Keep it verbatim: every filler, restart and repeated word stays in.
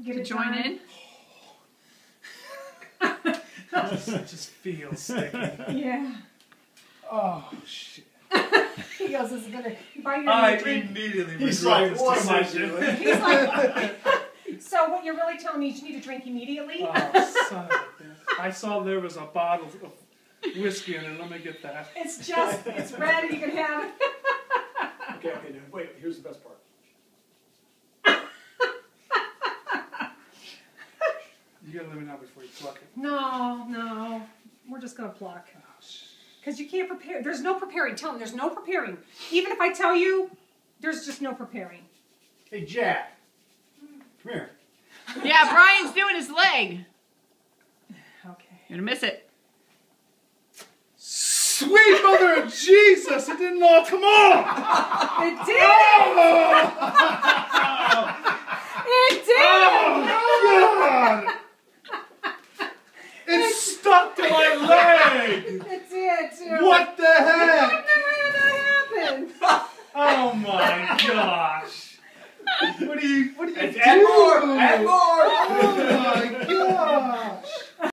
Get to it join done. in. It just feels sticky. Yeah. Oh, shit. He goes, "This is gonna buy your I drink." immediately He's regret like, this what am I decision. doing? He's like, so what you're really telling me is you need to drink immediately? Oh, son of a bitch. I saw there was a bottle of whiskey in it. Let me get that. It's just, it's red and you can have it. Okay, okay, now wait, here's the best part. You gotta let me know before you pluck it. No, no. We're just going to pluck. Because you can't prepare. There's no preparing. Tell him there's no preparing. Even if I tell you, there's just no preparing. Hey, Jack. Come here. Yeah, Brian's doing his leg. Okay. You're gonna miss it. Sweet mother of Jesus! It didn't all come off! It did! Oh, It did! oh God! It stuck to my leg! It did, too. What the I've heck? never had that happen. Oh my gosh! What do you, what do you And do? add more! Add more! Oh my gosh!